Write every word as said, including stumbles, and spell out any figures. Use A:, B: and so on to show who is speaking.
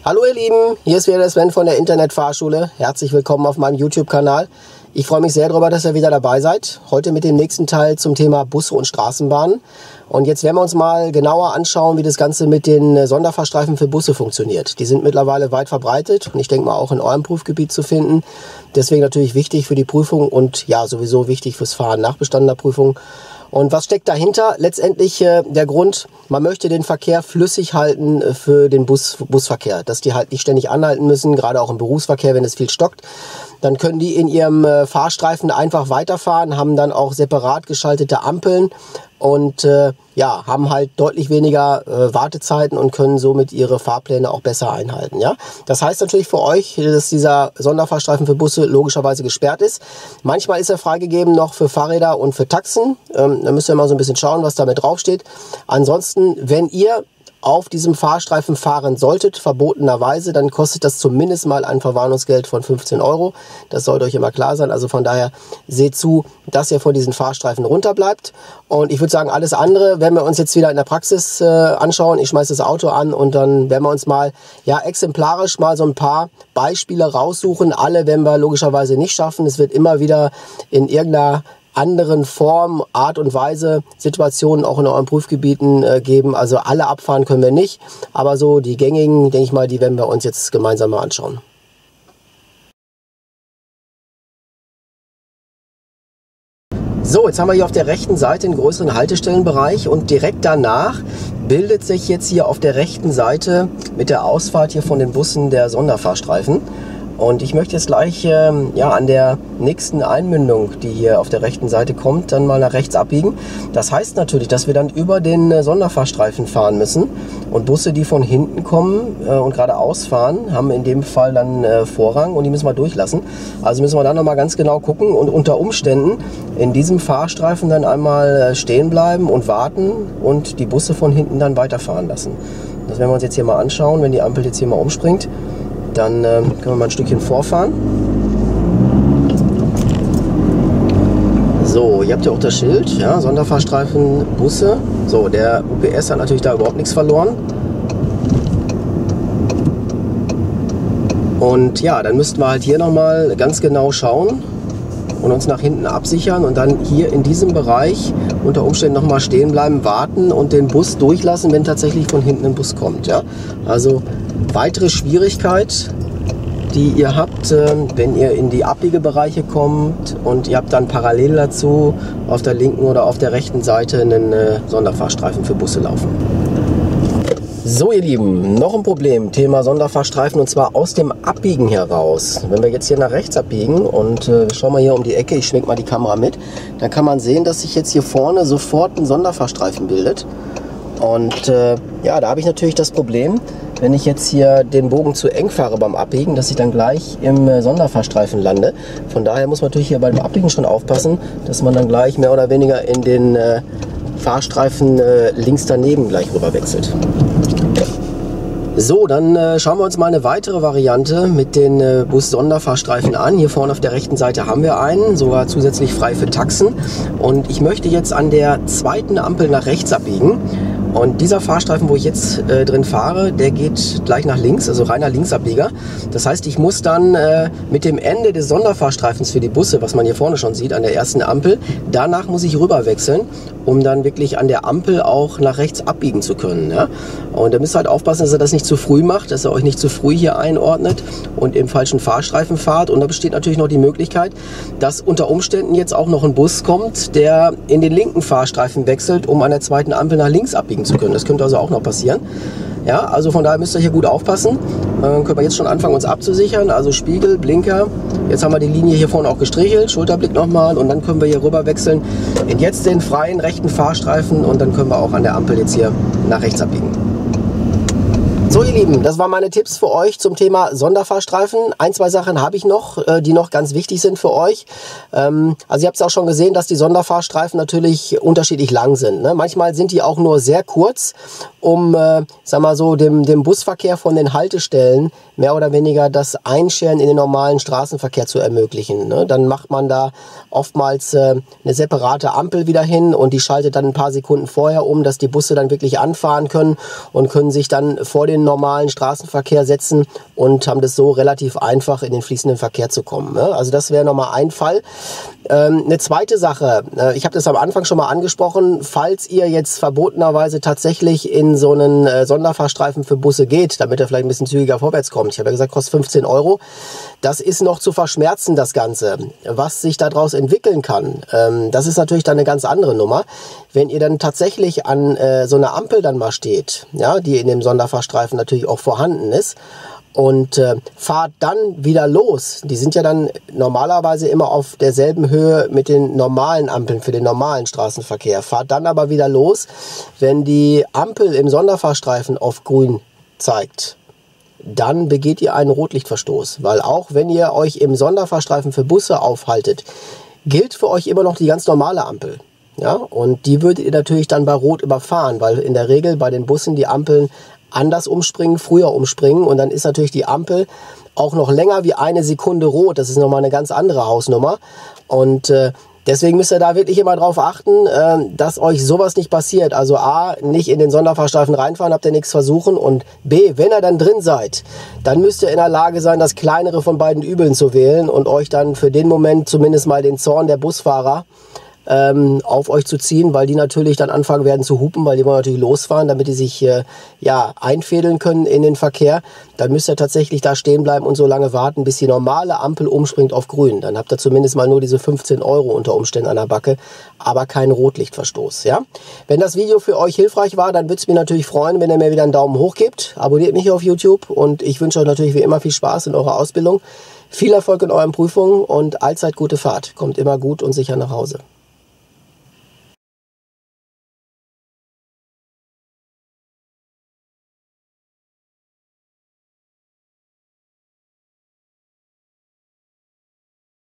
A: Hallo ihr Lieben, hier ist wieder der Sven von der Internetfahrschule. Herzlich willkommen auf meinem YouTube-Kanal. Ich freue mich sehr darüber, dass ihr wieder dabei seid. Heute mit dem nächsten Teil zum Thema Busse und Straßenbahnen. Und jetzt werden wir uns mal genauer anschauen, wie das Ganze mit den Sonderfahrstreifen für Busse funktioniert. Die sind mittlerweile weit verbreitet und ich denke mal auch in eurem Prüfgebiet zu finden. Deswegen natürlich wichtig für die Prüfung und ja sowieso wichtig fürs Fahren nach bestandener Prüfung. Und was steckt dahinter? Letztendlich äh, der Grund, man möchte den Verkehr flüssig halten äh, für den Bus, Busverkehr, dass die halt nicht ständig anhalten müssen, gerade auch im Berufsverkehr, wenn es viel stockt. Dann können die in ihrem äh, Fahrstreifen einfach weiterfahren, haben dann auch separat geschaltete Ampeln und äh, ja, haben halt deutlich weniger äh, Wartezeiten und können somit ihre Fahrpläne auch besser einhalten. Ja? Das heißt natürlich für euch, dass dieser Sonderfahrstreifen für Busse logischerweise gesperrt ist. Manchmal ist er freigegeben noch für Fahrräder und für Taxen. Ähm, da müsst ihr mal so ein bisschen schauen, was damit draufsteht. Ansonsten, wenn ihr auf diesem Fahrstreifen fahren solltet, verbotenerweise, dann kostet das zumindest mal ein Verwarnungsgeld von fünfzehn Euro. Das sollte euch immer klar sein. Also von daher seht zu, dass ihr von diesen Fahrstreifen runter bleibt. Und ich würde sagen, alles andere werden wir uns jetzt wieder in der Praxis äh, anschauen. Ich schmeiße das Auto an und dann werden wir uns mal ja exemplarisch mal so ein paar Beispiele raussuchen. Alle werden wir logischerweise nicht schaffen. Es wird immer wieder in irgendeiner anderen Form, Art und Weise Situationen auch in euren Prüfgebieten äh, geben. Also alle abfahren können wir nicht, aber so die gängigen, denke ich mal, die werden wir uns jetzt gemeinsam mal anschauen. So, jetzt haben wir hier auf der rechten Seite einen größeren Haltestellenbereich und direkt danach bildet sich jetzt hier auf der rechten Seite mit der Ausfahrt hier von den Bussen der Sonderfahrstreifen. Und ich möchte jetzt gleich ähm, ja, an der nächsten Einmündung, die hier auf der rechten Seite kommt, dann mal nach rechts abbiegen. Das heißt natürlich, dass wir dann über den äh, Sonderfahrstreifen fahren müssen. Und Busse, die von hinten kommen äh, und geradeaus fahren, haben in dem Fall dann äh, Vorrang und die müssen wir durchlassen. Also müssen wir dann nochmal ganz genau gucken und unter Umständen in diesem Fahrstreifen dann einmal äh, stehen bleiben und warten und die Busse von hinten dann weiterfahren lassen. Das werden wir uns jetzt hier mal anschauen, wenn die Ampel jetzt hier mal umspringt. Dann äh, können wir mal ein Stückchen vorfahren. So, ihr habt ja auch das Schild, ja, Sonderfahrstreifen, Busse. So, der U P S hat natürlich da überhaupt nichts verloren. Und ja, dann müssten wir halt hier nochmal ganz genau schauen und uns nach hinten absichern und dann hier in diesem Bereich unter Umständen nochmal stehen bleiben, warten und den Bus durchlassen, wenn tatsächlich von hinten ein Bus kommt. Ja? Also weitere Schwierigkeit, die ihr habt, wenn ihr in die Abbiegebereiche kommt und ihr habt dann parallel dazu auf der linken oder auf der rechten Seite einen Sonderfahrstreifen für Busse laufen. So ihr Lieben, noch ein Problem, Thema Sonderfahrstreifen und zwar aus dem Abbiegen heraus. Wenn wir jetzt hier nach rechts abbiegen und äh, schauen wir hier um die Ecke, ich schwenke mal die Kamera mit, dann kann man sehen, dass sich jetzt hier vorne sofort ein Sonderfahrstreifen bildet. Und äh, ja, da habe ich natürlich das Problem, wenn ich jetzt hier den Bogen zu eng fahre beim Abbiegen, dass ich dann gleich im äh, Sonderfahrstreifen lande. Von daher muss man natürlich hier beim Abbiegen schon aufpassen, dass man dann gleich mehr oder weniger in den äh, Fahrstreifen äh, links daneben gleich rüber wechselt. So, dann äh, schauen wir uns mal eine weitere Variante mit den äh, Bus-Sonderfahrstreifen an. Hier vorne auf der rechten Seite haben wir einen, sogar zusätzlich frei für Taxen. Und ich möchte jetzt an der zweiten Ampel nach rechts abbiegen. Und dieser Fahrstreifen, wo ich jetzt äh, drin fahre, der geht gleich nach links, also reiner Linksabbieger. Das heißt, ich muss dann äh, mit dem Ende des Sonderfahrstreifens für die Busse, was man hier vorne schon sieht, an der ersten Ampel, danach muss ich rüber wechseln, um dann wirklich an der Ampel auch nach rechts abbiegen zu können. Ja? Und da müsst ihr halt aufpassen, dass ihr das nicht zu früh macht, dass ihr euch nicht zu früh hier einordnet und im falschen Fahrstreifen fahrt. Und da besteht natürlich noch die Möglichkeit, dass unter Umständen jetzt auch noch ein Bus kommt, der in den linken Fahrstreifen wechselt, um an der zweiten Ampel nach links abbiegen zu können. Das könnte also auch noch passieren. Ja, also von daher müsst ihr hier gut aufpassen. Dann können wir jetzt schon anfangen, uns abzusichern. Also Spiegel, Blinker. Jetzt haben wir die Linie hier vorne auch gestrichelt. Schulterblick nochmal und dann können wir hier rüber wechseln in jetzt den freien rechten Fahrstreifen und dann können wir auch an der Ampel jetzt hier nach rechts abbiegen. So ihr Lieben, das waren meine Tipps für euch zum Thema Sonderfahrstreifen. Ein, zwei Sachen habe ich noch, die noch ganz wichtig sind für euch. Also ihr habt es auch schon gesehen, dass die Sonderfahrstreifen natürlich unterschiedlich lang sind. Manchmal sind die auch nur sehr kurz, um, sag mal so, dem, dem Busverkehr von den Haltestellen mehr oder weniger das Einscheren in den normalen Straßenverkehr zu ermöglichen. Dann macht man da oftmals eine separate Ampel wieder hin und die schaltet dann ein paar Sekunden vorher um, dass die Busse dann wirklich anfahren können und können sich dann vor den normalen Straßenverkehr setzen und haben das so relativ einfach in den fließenden Verkehr zu kommen. Ne? Also das wäre nochmal ein Fall. Ähm, eine zweite Sache, äh, ich habe das am Anfang schon mal angesprochen, falls ihr jetzt verbotenerweise tatsächlich in so einen äh, Sonderfahrstreifen für Busse geht, damit er vielleicht ein bisschen zügiger vorwärts kommt. Ich habe ja gesagt, kostet fünfzehn Euro. Das ist noch zu verschmerzen, das Ganze. Was sich daraus entwickeln kann, ähm, das ist natürlich dann eine ganz andere Nummer. Wenn ihr dann tatsächlich an äh, so einer Ampel dann mal steht, ja, die in dem Sonderfahrstreifen natürlich auch vorhanden ist, und äh, fahrt dann wieder los. Die sind ja dann normalerweise immer auf derselben Höhe mit den normalen Ampeln für den normalen Straßenverkehr. Fahrt dann aber wieder los, wenn die Ampel im Sonderfahrstreifen auf grün zeigt. Dann begeht ihr einen Rotlichtverstoß. Weil auch wenn ihr euch im Sonderfahrstreifen für Busse aufhaltet, gilt für euch immer noch die ganz normale Ampel. Ja? Und die würdet ihr natürlich dann bei Rot überfahren, weil in der Regel bei den Bussen die Ampeln anders umspringen, früher umspringen und dann ist natürlich die Ampel auch noch länger wie eine Sekunde rot. Das ist nochmal eine ganz andere Hausnummer und äh, deswegen müsst ihr da wirklich immer drauf achten, äh, dass euch sowas nicht passiert. Also A, nicht in den Sonderfahrstreifen reinfahren, habt ihr nichts versuchen und B, wenn ihr dann drin seid, dann müsst ihr in der Lage sein, das kleinere von beiden Übeln zu wählen und euch dann für den Moment zumindest mal den Zorn der Busfahrer Ähm, auf euch zu ziehen, weil die natürlich dann anfangen werden zu hupen, weil die wollen natürlich losfahren, damit die sich äh, ja einfädeln können in den Verkehr. Dann müsst ihr tatsächlich da stehen bleiben und so lange warten, bis die normale Ampel umspringt auf grün. Dann habt ihr zumindest mal nur diese fünfzehn Euro unter Umständen an der Backe, aber keinen Rotlichtverstoß. Ja? Wenn das Video für euch hilfreich war, dann würde es mich natürlich freuen, wenn ihr mir wieder einen Daumen hoch gebt. Abonniert mich auf YouTube und ich wünsche euch natürlich wie immer viel Spaß in eurer Ausbildung. Viel Erfolg in euren Prüfungen und allzeit gute Fahrt. Kommt immer gut und sicher nach Hause.